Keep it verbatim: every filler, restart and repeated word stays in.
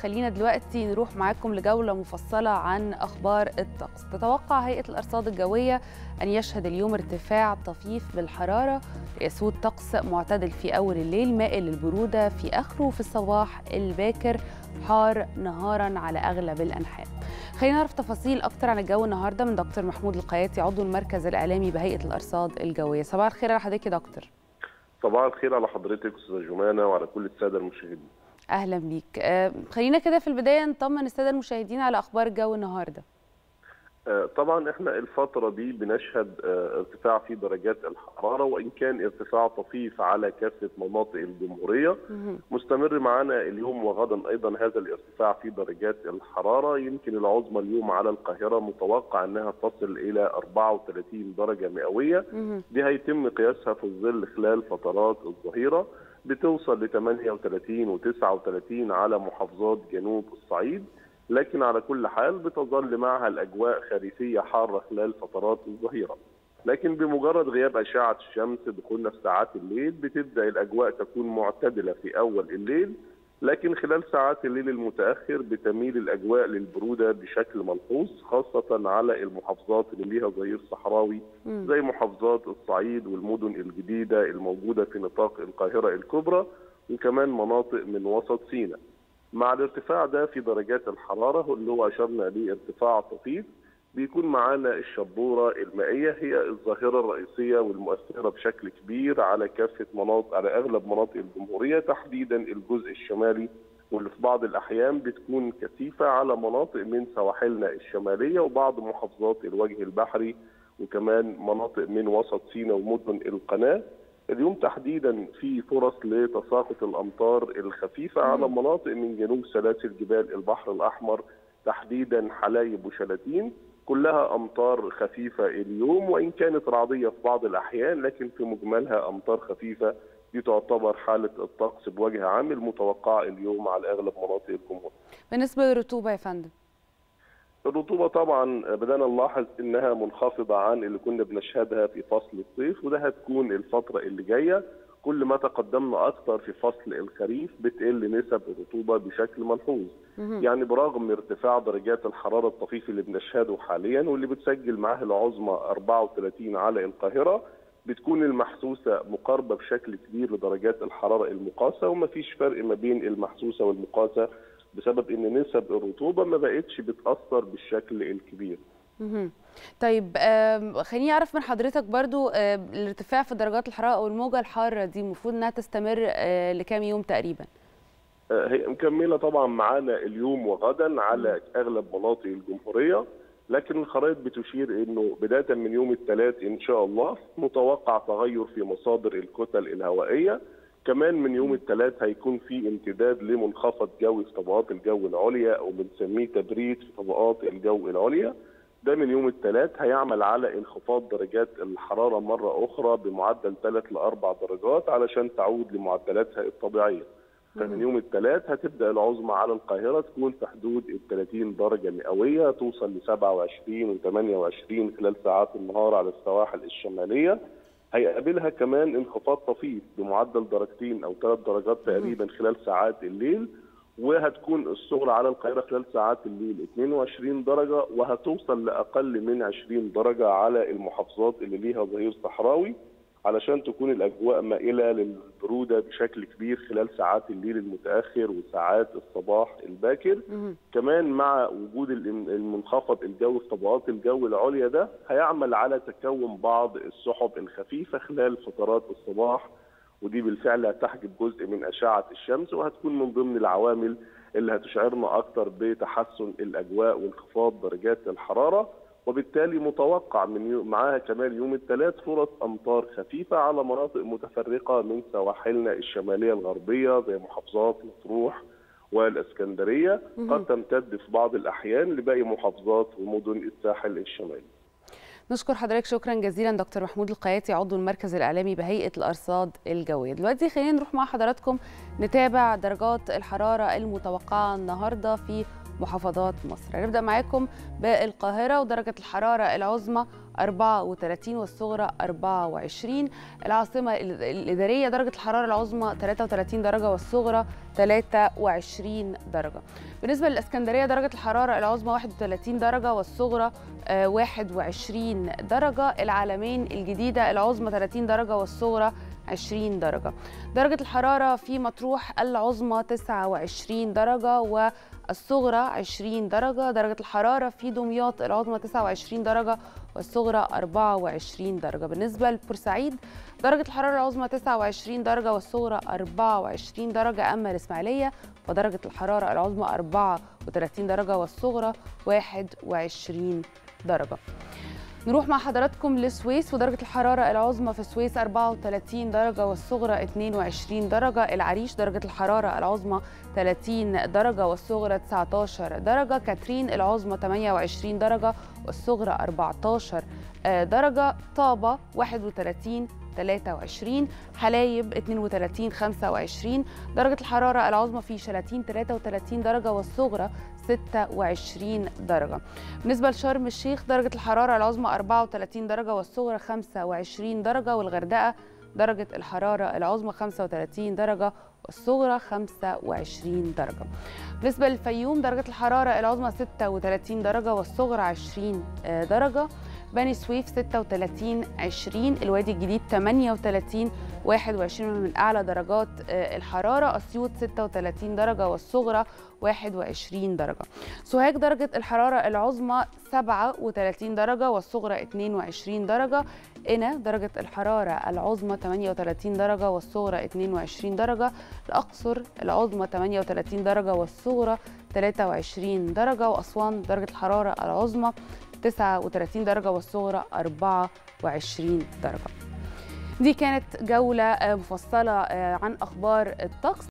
خلينا دلوقتي نروح معاكم لجولة مفصلة عن أخبار الطقس. تتوقع هيئة الأرصاد الجوية أن يشهد اليوم ارتفاع طفيف بالحرارة ليسود طقس معتدل في أول الليل مائل للبرودة في آخره، في الصباح الباكر حار نهارا على أغلب الأنحاء. خلينا نعرف تفاصيل أكتر عن الجو النهاردة من دكتور محمود القياتي عضو المركز الإعلامي بهيئة الأرصاد الجوية. صباح الخير على حضرتك يا دكتور. صباح الخير على حضرتك أستاذة جمانة وعلى كل السادة المشاهدين. أهلا بيك. آه خلينا كده في البداية نطمن السادة المشاهدين على أخبار الجو النهاردة. آه طبعا احنا الفترة دي بنشهد آه ارتفاع في درجات الحرارة، وإن كان ارتفاع طفيف على كافة مناطق الجمهورية. مستمر معنا اليوم وغدا أيضا هذا الارتفاع في درجات الحرارة. يمكن العظمى اليوم على القاهرة متوقع أنها تصل إلى أربعة وثلاثين درجة مئوية. دي هيتم قياسها في الظل خلال فترات الظهيرة، بتوصل ل ثمانية وثلاثين وتسعة وثلاثين على محافظات جنوب الصعيد. لكن على كل حال بتظل معها الأجواء خريفية حارة خلال فترات الظهيرة. لكن بمجرد غياب أشعة الشمس دخولنا في ساعات الليل بتبدأ الأجواء تكون معتدلة في أول الليل، لكن خلال ساعات الليل المتأخر بتميل الأجواء للبرودة بشكل ملحوظ، خاصة على المحافظات اللي ليها ظهير صحراوي زي محافظات الصعيد والمدن الجديدة الموجودة في نطاق القاهرة الكبرى، وكمان مناطق من وسط سيناء. مع الارتفاع ده في درجات الحرارة اللي هو أشرنا ليه ارتفاع طفيف، بيكون معانا الشبورة المائية هي الظاهرة الرئيسية والمؤثرة بشكل كبير على كافة مناطق على أغلب مناطق الجمهورية، تحديدا الجزء الشمالي، واللي في بعض الأحيان بتكون كثيفة على مناطق من سواحلنا الشمالية وبعض محافظات الوجه البحري، وكمان مناطق من وسط سيناء ومدن القناة. اليوم تحديدا في فرص لتساقط الأمطار الخفيفة على مناطق من جنوب سلاسل جبال البحر الأحمر، تحديدا حلايب وشلاتين، كلها أمطار خفيفة اليوم، وإن كانت رعدية في بعض الأحيان، لكن في مجملها أمطار خفيفة. دي تعتبر حالة الطقس بوجه عام المتوقعة اليوم على أغلب مناطق الجمهورية. بالنسبة للرطوبة يا فندم؟ الرطوبة طبعا بدأنا نلاحظ إنها منخفضة عن اللي كنا بنشهدها في فصل الصيف، وده هتكون الفترة اللي جاية. كل ما تقدمنا أكثر في فصل الخريف بتقل نسب الرطوبة بشكل ملحوظ. يعني برغم ارتفاع درجات الحرارة الطفيف اللي بنشهده حاليا واللي بتسجل معاه العظمى أربعة وثلاثين على القاهرة، بتكون المحسوسة مقاربة بشكل كبير لدرجات الحرارة المقاسة، ومفيش فرق ما بين المحسوسة والمقاسة بسبب ان نسب الرطوبه ما بقتش بتاثر بالشكل الكبير. طيب خليني اعرف من حضرتك برضو الارتفاع في درجات الحراره او الموجه الحاره دي المفروض انها تستمر لكام يوم تقريبا؟ هي مكمله طبعا معانا اليوم وغدا على اغلب مناطق الجمهوريه، لكن الخرائط بتشير انه بدايه من يوم الثلاث ان شاء الله متوقع تغير في مصادر الكتل الهوائيه. كمان من يوم الثلاث هيكون في امتداد لمنخفض جوي في طبقات الجو العليا، او بنسميه تبريد في طبقات الجو العليا. ده من يوم الثلاث هيعمل على انخفاض درجات الحراره مره اخرى بمعدل ثلاث لأربع درجات علشان تعود لمعدلاتها الطبيعيه. فمن يوم الثلاث هتبدا العظمى على القاهره تكون في حدود ال ثلاثين درجه مئويه، توصل ل سبعة وعشرين و ثمانية وعشرين خلال ساعات النهار على السواحل الشماليه. هيقابلها كمان انخفاض طفيف بمعدل درجتين او ثلاث درجات تقريبا خلال ساعات الليل، وهتكون الصغرى على القاهره خلال ساعات الليل اثنين وعشرين درجه، وهتوصل لاقل من عشرين درجه على المحافظات اللي ليها ظهير صحراوي، علشان تكون الاجواء مائله للبروده بشكل كبير خلال ساعات الليل المتاخر وساعات الصباح الباكر. كمان مع وجود المنخفض الجوي في طبقات الجو العليا ده هيعمل على تكون بعض السحب الخفيفه خلال فترات الصباح، ودي بالفعل هتحجب جزء من اشعه الشمس، وهتكون من ضمن العوامل اللي هتشعرنا اكثر بتحسن الاجواء وانخفاض درجات الحراره. وبالتالي متوقع من معاها كمان يوم الثلاث فرص امطار خفيفه على مناطق متفرقه من سواحلنا الشماليه الغربيه زي محافظات مطروح والاسكندريه، قد تمتد في بعض الاحيان لباقي محافظات ومدن الساحل الشمالي. نشكر حضرتك شكرا جزيلا دكتور محمود القياتي عضو المركز الاعلامي بهيئه الارصاد الجويه. دلوقتي خلينا نروح مع حضراتكم نتابع درجات الحراره المتوقعه النهارده في محافظات مصر. هنبدأ معاكم بالقاهرة ودرجة الحرارة العظمى أربعة وثلاثين والصغرى أربعة وعشرين. العاصمة الإدارية درجة الحرارة العظمى ثلاثة وثلاثين درجة والصغرى ثلاثة وعشرين درجة. بالنسبة للإسكندرية درجة الحرارة العظمى واحد وثلاثين درجة والصغرى واحد وعشرين درجة. العلمين الجديدة العظمى ثلاثين درجة والصغرى عشرين درجة. درجة الحرارة في مطروح العظمى تسعة وعشرين درجة والصغرى عشرين درجة. درجة الحرارة في دمياط العظمى تسعة وعشرين درجة والصغرى أربعة وعشرين درجة. بالنسبة لبورسعيد درجة الحرارة العظمى تسعة وعشرين درجة والصغرى أربعة وعشرين درجة. أما الإسماعيلية فدرجة الحرارة العظمى أربعة وثلاثين درجة والصغرى واحد وعشرين درجة. نروح مع حضراتكم للسويس، ودرجة الحرارة العظمى في السويس أربعة وثلاثين درجة والصغرى اثنين وعشرين درجة. العريش درجة الحرارة العظمى ثلاثين درجة والصغرى تسعة عشر درجة. كاترين العظمى ثمانية وعشرين درجة والصغرى أربعة عشر درجة. طابة واحد وثلاثين ثلاثة وعشرين. حلايب اثنين وثلاثين خمسة وعشرين. درجة الحرارة العظمى في شلاتين ثلاثة وثلاثين درجة والصغرى ستة وعشرين درجة. بالنسبة لشرم الشيخ درجة الحرارة العظمى أربعة وثلاثين درجة والصغرى خمسة وعشرين درجة. والغردقة درجة الحرارة العظمى خمسة وثلاثين درجة والصغرى خمسة وعشرين درجة. بالنسبة للفيوم درجة الحرارة العظمى ستة وثلاثين درجة والصغرى عشرين درجة. بني سويف ستة وثلاثين عشرين. الوادي الجديد ثمانية وثلاثين واحد وعشرين من أعلى درجات الحرارة. أسيوط ستة وثلاثين درجة والصغرى واحد وعشرين درجة. سوهاج درجة الحرارة العظمى سبعة وثلاثين درجة والصغرى اثنين وعشرين درجة. قنا درجة الحرارة العظمى ثمانية وثلاثين درجة والصغرى اثنين وعشرين درجة. الأقصر العظمى ثمانية وثلاثين درجة والصغرى ثلاثة وعشرين درجة. وأسوان درجة الحرارة العظمى تسعة وثلاثين درجة والصغرى أربعة وعشرين درجة. دي كانت جولة مفصلة عن أخبار الطقس.